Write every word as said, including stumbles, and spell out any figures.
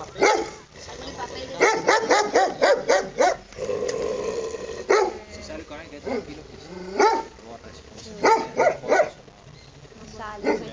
Sacó el papel de... Si sale con él, que tranquilo que se borra eso. No sale.